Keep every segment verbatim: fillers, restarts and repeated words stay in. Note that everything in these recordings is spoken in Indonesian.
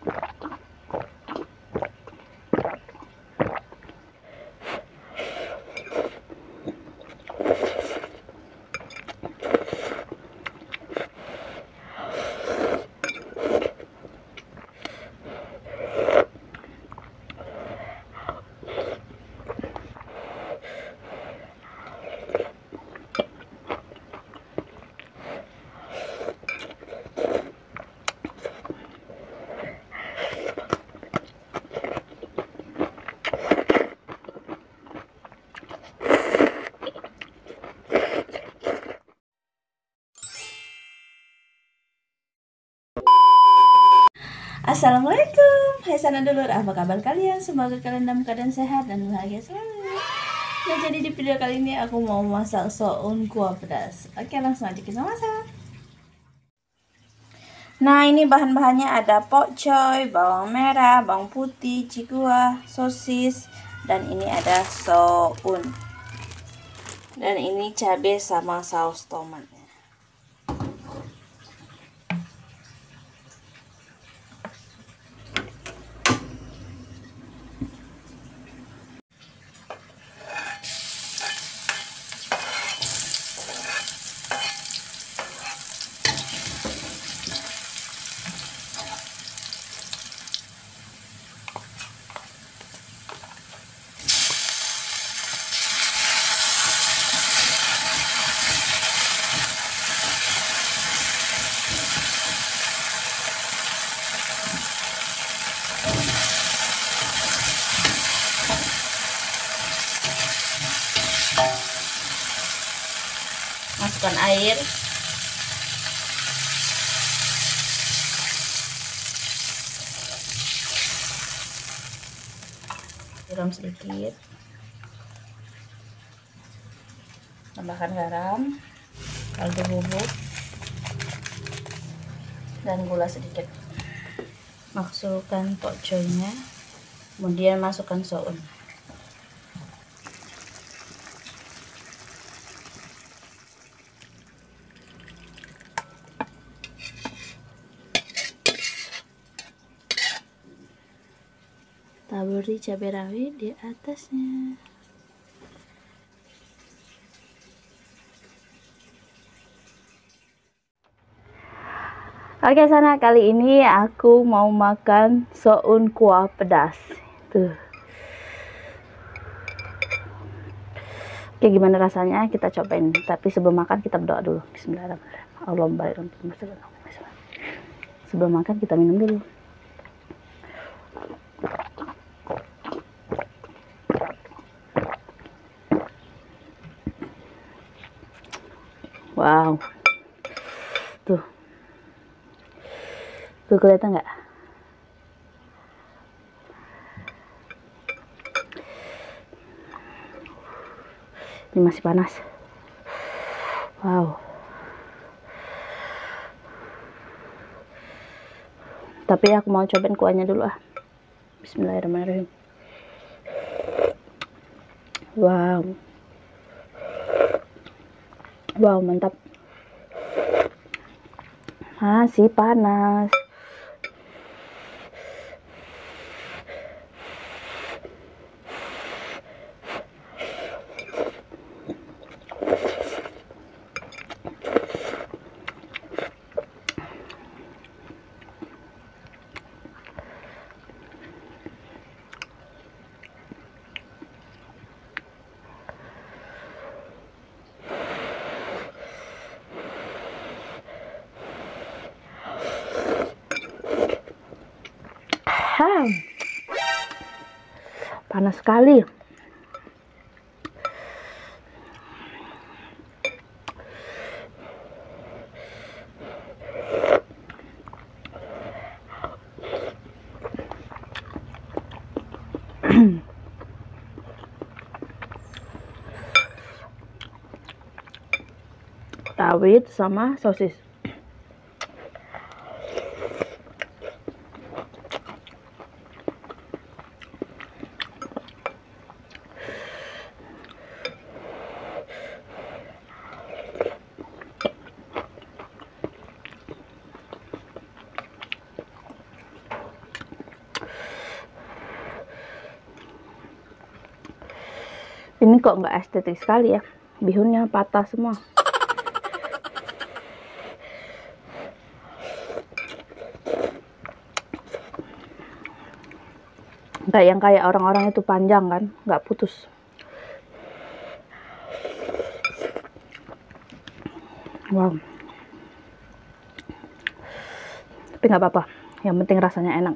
Assalamualaikum, hai sanak dulur, apa kabar kalian? Semoga kalian dalam keadaan sehat dan bahagia selalu. Nah, jadi di video kali ini aku mau masak soun kuah pedas. Oke, langsung aja kita masak. Nah, ini bahan-bahannya ada pokcoy, bawang merah, bawang putih, cikuah, sosis, dan ini ada soun. Dan ini cabai sama saus tomat. Masukkan air, siram sedikit, tambahkan garam, kaldu bubuk, dan gula sedikit. Masukkan pokcoynya, kemudian masukkan soun. Taburi cabai rawit di atasnya. Oke sana, kali ini aku mau makan soun kuah pedas. Tuh. Oke, gimana rasanya? Kita cobain. Tapi sebelum makan kita berdoa dulu. Bismillahirrahmanirrahim. Allahumma barik lana fi ma. Sebelum makan kita minum dulu. Wow, tuh, tuh kelihatan nggak? Ini masih panas. Wow. Tapi aku mau cobain kuahnya dulu ah. Bismillahirrahmanirrahim. Wow. Wow, mantap. Masih panas. Hmm. Panas sekali. Rawit sama sosis. Ini kok nggak estetik sekali ya, bihunnya patah semua. Nggak yang kayak orang-orang itu panjang kan, nggak putus. Wow. Tapi nggak apa-apa, yang penting rasanya enak.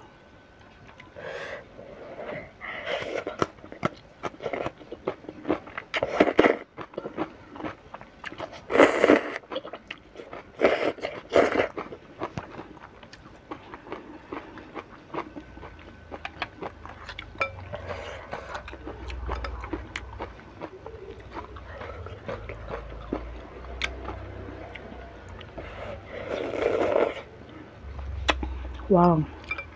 Wow.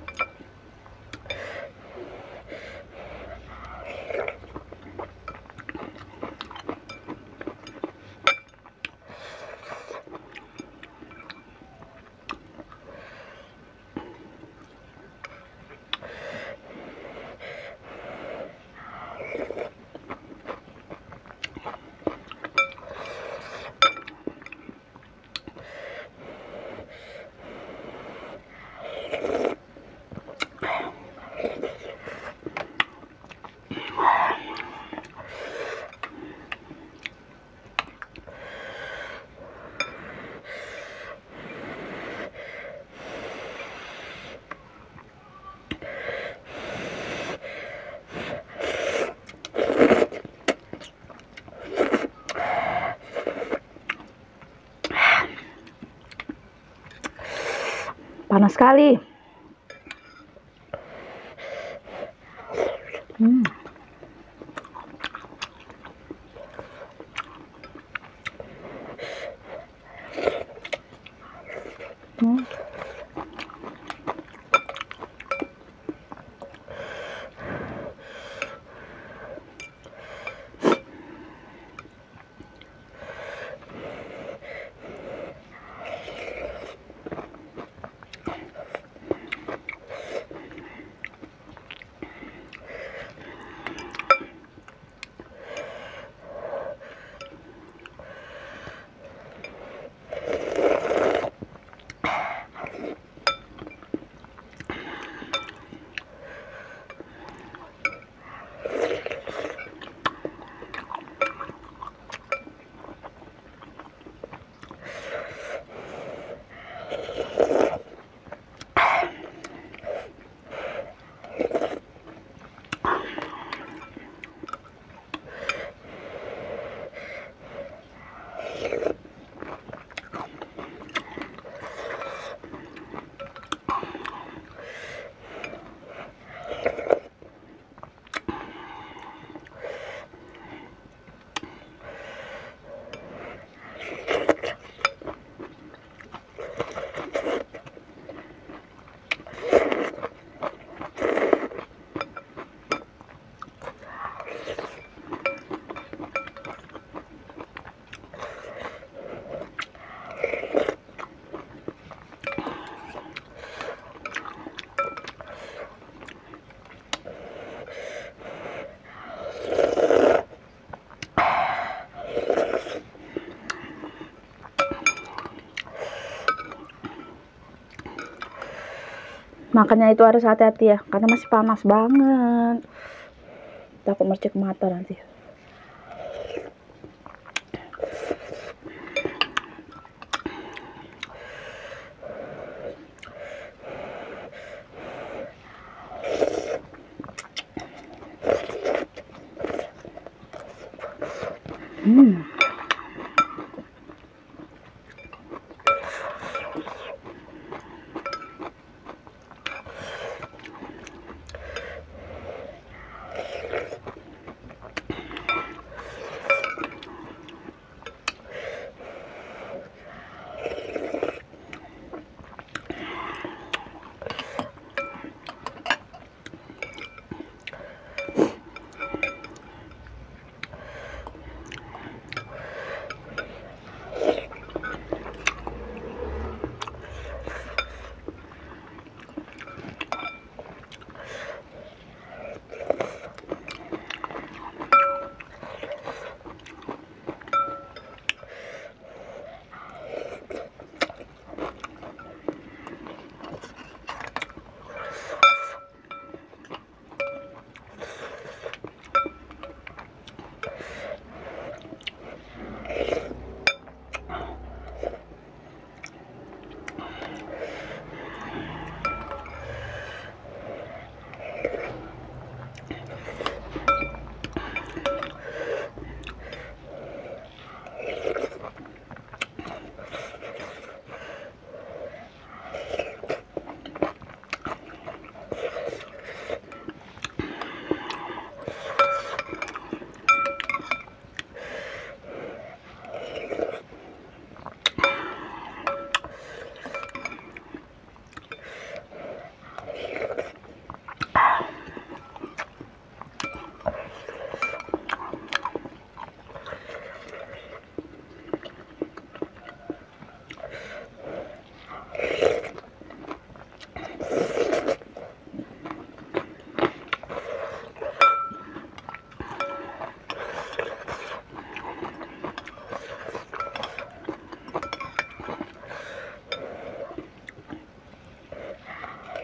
Panas sekali. Hmm. Hmm. Makannya itu harus hati-hati ya, karena masih panas banget. Takut mercik mata nanti. Hmm.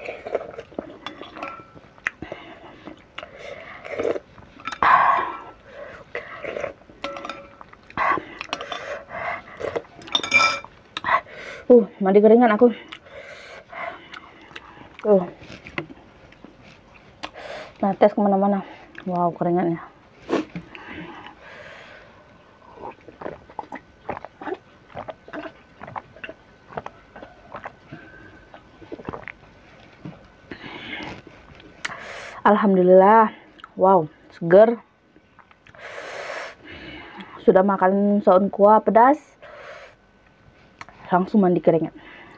Uh, mandi keringan aku. Uh. Nah, tes kemana-mana. Wow, keringannya. Alhamdulillah. Wow, seger. Sudah makan soun kuah pedas. Langsung mandi keringat.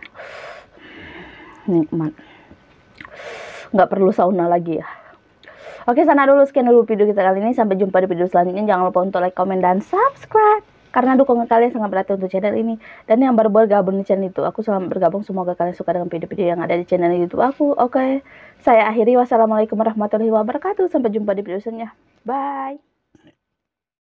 Nikmat. Nggak perlu sauna lagi ya. Oke, sana dulu, sekian dulu video kita kali ini. Sampai jumpa di video selanjutnya. Jangan lupa untuk like, komen, dan subscribe, karena dukungan kalian sangat berarti untuk channel ini. Dan yang baru bergabung di channel itu, aku selamat bergabung. Semoga kalian suka dengan video-video yang ada di channel YouTube aku. Oke, saya akhiri. Wassalamualaikum warahmatullahi wabarakatuh. Sampai jumpa di video selanjutnya. Bye.